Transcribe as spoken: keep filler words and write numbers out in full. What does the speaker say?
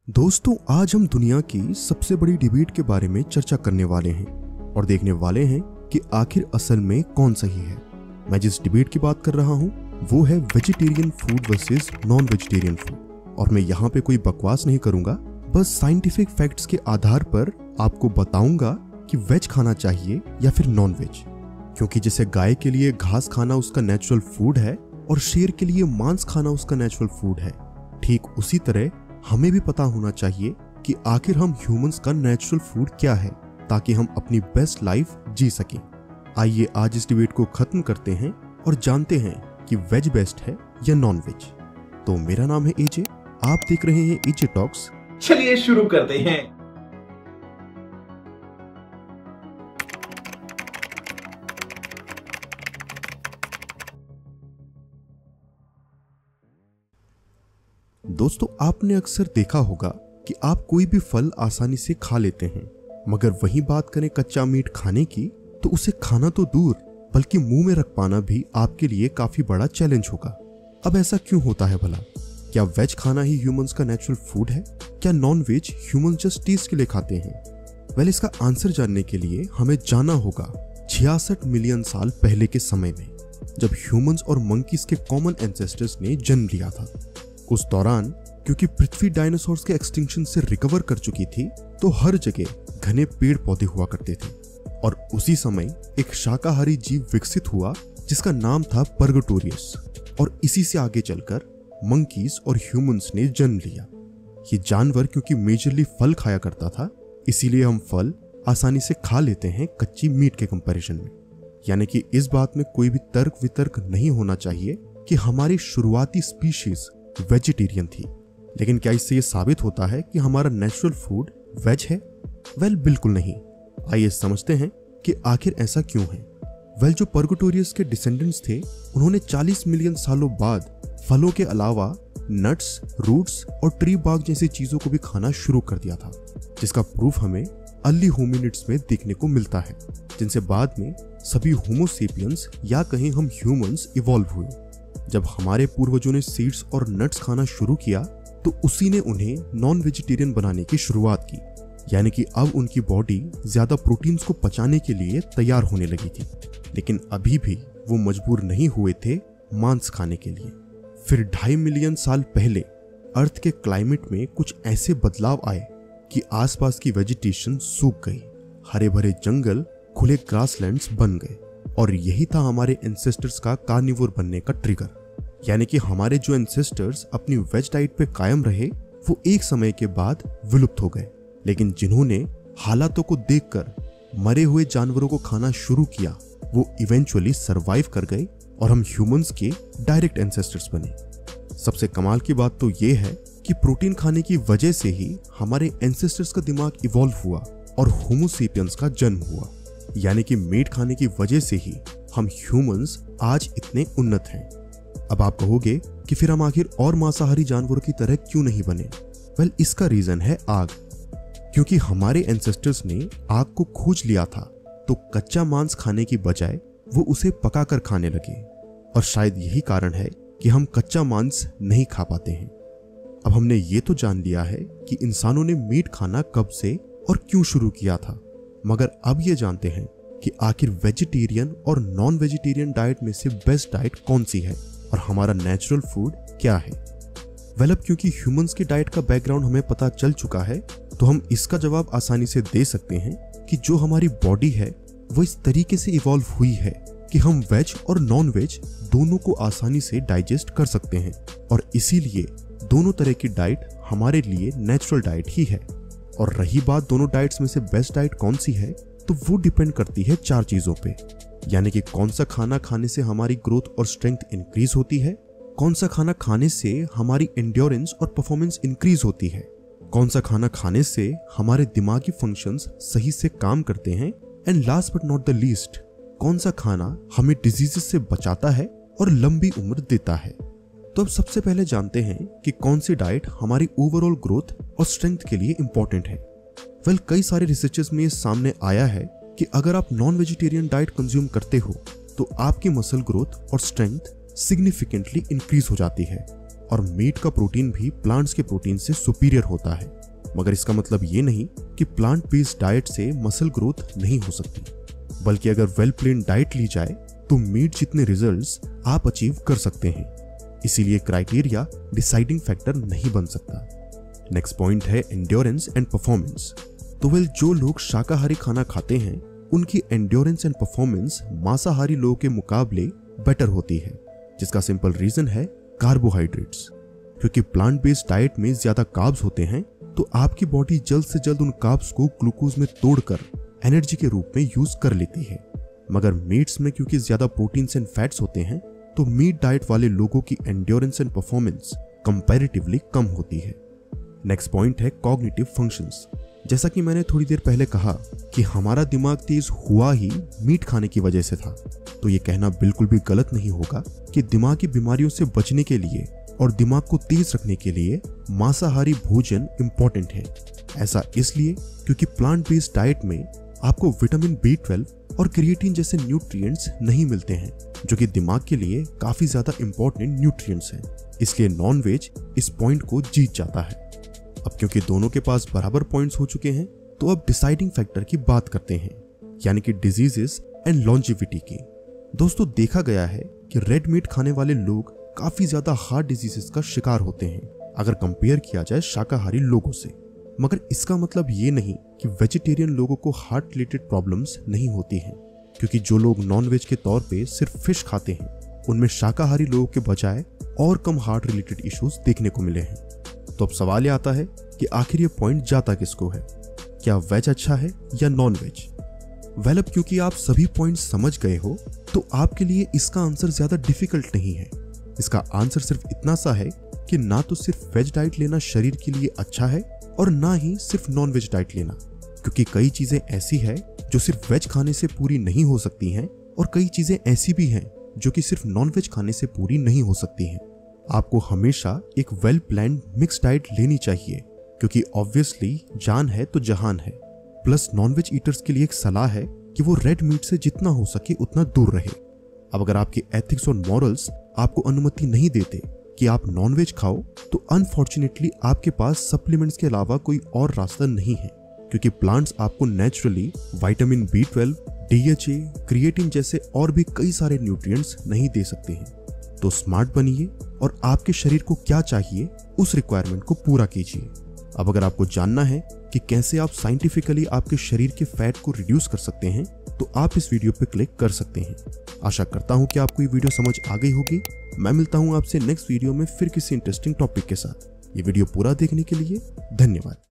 दोस्तों, आज हम दुनिया की सबसे बड़ी डिबेट के बारे में चर्चा करने वाले हैं और देखने वाले हैं कि आखिर असल में कौन सही है। मैं जिस डिबेट की बात कर रहा हूं वो है vegetarian food versus non vegetarian food. और मैं यहाँ पे कोई बकवास नहीं करूंगा, बस साइंटिफिक फैक्ट्स के आधार पर आपको बताऊंगा कि वेज खाना चाहिए या फिर नॉन वेज। क्योंकि जैसे गाय के लिए घास खाना उसका नेचुरल फूड है और शेर के लिए मांस खाना उसका नेचुरल फूड है, ठीक उसी तरह हमें भी पता होना चाहिए कि आखिर हम ह्यूमंस का नेचुरल फूड क्या है, ताकि हम अपनी बेस्ट लाइफ जी सकें। आइए आज इस डिबेट को खत्म करते हैं और जानते हैं कि वेज बेस्ट है या नॉन वेज। तो मेरा नाम है एजे, आप देख रहे हैं एजे टॉक्स। चलिए शुरू करते हैं। दोस्तों, आपने अक्सर देखा होगा कि आप कोई भी फल आसानी से खा लेते हैं, मगर वही बात करें कच्चा मीट खाने की तो उसे खाना तो दूर बल्कि मुंह में रख पाना भी आपके लिए काफी बड़ा चैलेंज होगा। अब ऐसा क्यों होता है भला? क्या वेज खाना ही ह्यूमंस का नेचुरल फूड है? क्या non veg humans just test के लिए खाते हैं? वेल, इसका आंसर जानने के लिए हमें जाना होगा छियासठ मिलियन साल पहले के समय में, जब ह्यूमंस और मंकीज के कॉमन एंसेस्टर्स ने जन्म लिया था। उस दौरान क्योंकि पृथ्वी डायनासोर्स के एक्सटिंक्शन से रिकवर कर चुकी थी, तो हर जगह घने पेड़ पौधे हुआ करते थे और उसी समय एक शाकाहारी जीव विकसित हुआ जिसका नाम था पर्गटोरियस। और इसी से आगे चलकर मंकीज और ह्यूमंस ने जन्म लिया। ये जानवर क्योंकि मेजरली फल खाया करता था, इसीलिए हम फल आसानी से खा लेते हैं कच्ची मीट के कंपैरिजन में। यानी कि इस बात में कोई भी तर्क वितर्क नहीं होना चाहिए कि हमारी शुरुआती स्पीशीज वेजिटेरियन थी। लेकिन क्या इससे यह साबित होता है कि हमारा नेचुरल फूड वेज है? वेल, बिल्कुल नहीं। आइए समझते हैं कि आखिर ऐसा क्यों है। वेल, जो पर्गटोरियस के डिसेंडेंट्स थे, उन्होंने चालीस मिलियन सालों बाद फलों के अलावा नट्स, रूट्स और ट्री बार्क जैसी चीजों को भी खाना शुरू कर दिया था, जिसका प्रूफ हमें अर्ली होमिनिड्स में देखने को मिलता है, जिनसे बाद में सभी होमो सेपियंस या कहीं हम ह्यूमंस इवॉल्व हुए। जब हमारे पूर्वजों ने सीड्स और नट्स खाना शुरू किया तो उसी ने उन्हें नॉन वेजिटेरियन बनाने की शुरुआत की। यानी कि अब उनकी बॉडी ज्यादा प्रोटीन्स को पचाने के लिए तैयार होने लगी थी, लेकिन अभी भी वो मजबूर नहीं हुए थे मांस खाने के लिए। फिर ढाई मिलियन साल पहले अर्थ के क्लाइमेट में कुछ ऐसे बदलाव आए कि आसपास की वेजिटेशन सूख गई, हरे भरे जंगल खुले ग्रासलैंड्स बन गए। और यही था हमारे एंसेस्टर्स का कार्निवोर बनने का ट्रिगर। यानी कि हमारे जो एंसेस्टर्स अपनी वेज डाइट पे कायम रहे, वो एक समय के बाद विलुप्त हो गए। लेकिन जिन्होंने हालातों को देखकर मरे हुए जानवरों को खाना शुरू किया, वो इवेंचुअली सरवाइव कर गए और हम ह्यूमंस के डायरेक्ट एंसेस्टर्स बने। सबसे कमाल की बात तो ये है कि प्रोटीन खाने की वजह से ही हमारे एंसेस्टर्स का दिमाग इवॉल्व हुआ और होमो सेपियंस का जन्म हुआ। यानी कि मीट खाने की वजह से ही हम ह्यूमंस आज इतने उन्नत हैं। अब आप कहोगे कि फिर हम आखिर और मांसाहारी जानवरों की तरह क्यों नहीं बने? वेल, इसका रीजन है आग। क्योंकि हमारे एंसेस्टर्स ने आग को खोज लिया था, तो कच्चा मांस खाने की बजाय वो उसे पकाकर खाने लगे। और शायद यही कारण है कि हम कच्चा मांस नहीं खा पाते हैं। अब हमने ये तो जान लिया है कि इंसानों ने मीट खाना कब से और क्यों शुरू किया था, मगर अब ये जानते हैं कि आखिर वेजिटेरियन और नॉन वेजिटेरियन डाइट में से बेस्ट डाइट कौन सी है और हमारा नेचुरल फूड क्या है। वेल, अब क्योंकि ह्यूमंस की डाइट का बैकग्राउंड हमें पता चल चुका है, तो हम इसका जवाब आसानी से दे सकते हैं कि जो हमारी बॉडी है वो इस तरीके से इवॉल्व हुई है कि हम वेज और नॉन वेज दोनों को आसानी से डाइजेस्ट कर सकते हैं। और इसीलिए दोनों तरह की डाइट हमारे लिए नेचुरल डाइट ही है। और रही बात दोनों डाइट्स में से बेस्ट डाइट कौन सी है, तो वो डिपेंड करती है चार चीजों पे। यानी कि कौन सा खाना खाने से हमारी ग्रोथ और स्ट्रेंथ इंक्रीज होती है, कौन सा खाना खाने से हमारी एंड्योरेंस और परफॉर्मेंस इंक्रीज होती है, कौन सा खाना खाने से हमारे दिमागी फंक्शंस सही से काम करते हैं, and last but not the least, कौन सा खाना हमें डिजीजेस से बचाता है और लंबी उम्र देता है। तो अब सबसे पहले जानते हैं कि कौन सी डाइट हमारी ओवरऑल ग्रोथ और स्ट्रेंथ के लिए इंपॉर्टेंट है। वेल, कई सारे रिसर्चेस में ये सामने आया है कि अगर आप नॉन वेजिटेरियन डाइट कंज्यूम करते हो तो आपकी मसल ग्रोथ और स्ट्रेंथ सिग्निफिकेंटली इंक्रीज हो जाती है। और मीट का प्रोटीन भी प्लांट्स के प्रोटीन से सुपीरियर होता है। मगर इसका मतलब ये नहीं कि प्लांट बेस्ड डाइट से मसल ग्रोथ नहीं हो सकती, बल्कि अगर वेल प्लान डाइट ली जाए तो मीट जितने रिजल्ट्स आप अचीव कर सकते हैं। इसीलिए क्राइटेरिया डिसाइडिंग फैक्टर नहीं बन सकता। नेक्स्ट पॉइंट है एंड्योरेंस एंड परफॉर्मेंस। तो वेल जो लोग शाकाहारी खाना खाते हैं उनकी एंड्योरेंस एंड परफॉर्मेंस मांसाहारी लोगों के मुकाबले बेटर होती है, जिसका सिंपल रीजन है कार्बोहाइड्रेट्स। क्योंकि प्लांट बेस्ड डाइट में ज्यादा कार्ब्स होते हैं तो आपकी बॉडी जल्द से जल्द उन कार्ब्स को ग्लूकोज में तोड़कर एनर्जी के रूप में यूज कर लेती है। मगर मीट्स में क्योंकि ज्यादा प्रोटीन्स एंड फैट्स होते हैं तो मीट डाइट वाले लोगों की एंड्योरेंस एंड परफॉर्मेंस कंपैरेटिवली कम होती है। नेक्स्ट पॉइंट है कॉग्निटिव फंक्शंस। जैसा कि मैंने थोड़ी देर पहले कहा कि हमारा दिमाग तेज हुआ ही मीट खाने की वजह से था, तो ये कहना बिल्कुल भी गलत नहीं होगा कि दिमागी बीमारियों से बचने के लिए और दिमाग को तेज रखने के लिए मांसाहारी भोजन इंपॉर्टेंट है। ऐसा इसलिए क्योंकि प्लांट बेस्ड डाइट में आपको विटामिन बी ट्वेल्व और क्रिएटिन जैसे न्यूट्रिएंट्स नहीं मिलते हैं, जो कि दिमाग के लिए काफी ज्यादा इंपॉर्टेंट न्यूट्रिएंट्स हैं। इसलिए नॉन वेज इस पॉइंट को जीत जाता है। अब क्योंकि दोनों के पास बराबर पॉइंट्स हो चुके हैं तो अब डिसाइडिंग फैक्टर की बात करते हैं, यानी कि डिजीजेस एंड लॉन्जिविटी की। दोस्तों देखा गया है कि रेड मीट खाने वाले लोग काफी ज्यादा हार्ट डिजीजेस का शिकार होते हैं अगर कंपेयर किया जाए शाकाहारी लोगों से। मगर इसका मतलब ये नहीं कि वेजिटेरियन लोगों को हार्ट रिलेटेड प्रॉब्लम्स नहीं होती हैं, क्योंकि जो लोग नॉन वेज के तौर पे सिर्फ फिश खाते हैं उनमें शाकाहारी लोगों के बजाय और कम हार्ट रिलेटेड इश्यूज देखने को मिले हैं। तो अब सवाल ये आता है कि आखिर ये पॉइंट जाता किसको है, क्या वेज अच्छा है या नॉन वेज? वेल अब क्योंकि आप सभी पॉइंट समझ गए हो तो आपके लिए इसका आंसर ज्यादा डिफिकल्ट नहीं है। इसका आंसर सिर्फ इतना सा है कि ना तो सिर्फ वेज डाइट लेना शरीर के लिए अच्छा है और ना ही सिर्फ नॉन वेज डाइट लेना, क्योंकि कई चीजें ऐसी है जो सिर्फ वेज खाने से पूरी नहीं हो सकती हैं और कई चीजें ऐसी भी हैं जो कि सिर्फ नॉन वेज खाने से पूरी नहीं हो सकती हैं। आपको हमेशा एक वेल प्लान्ड मिक्स डाइट लेनी चाहिए, क्योंकि ऑब्वियसली जान है तो जहान है। प्लस नॉनवेज ईटर्स के लिए एक सलाह है कि वो रेड मीट से जितना हो सके उतना दूर रहे। अब अगर आपके एथिक्स और मॉरल्स आपको अनुमति नहीं देते कि आप नॉनवेज खाओ तो अनफॉर्चुनेटली आपके पास सप्लीमेंट्स के अलावा कोई और रास्ता नहीं है, क्योंकि प्लांट्स आपको naturally vitamin B twelve, D H A, creatine जैसे और भी कई सारे न्यूट्रिएंट्स नहीं दे सकते हैं। तो स्मार्ट बनिए और आपके शरीर को क्या चाहिए उस रिक्वायरमेंट को पूरा कीजिए। अब अगर आपको जानना है कि कैसे आप साइंटिफिकली आपके शरीर के फैट को रिड्यूस कर सकते हैं तो आप इस वीडियो पर क्लिक कर सकते हैं। आशा करता हूं कि आपको ये वीडियो समझ आ गई होगी। मैं मिलता हूं आपसे नेक्स्ट वीडियो में फिर किसी इंटरेस्टिंग टॉपिक के साथ। ये वीडियो पूरा देखने के लिए धन्यवाद।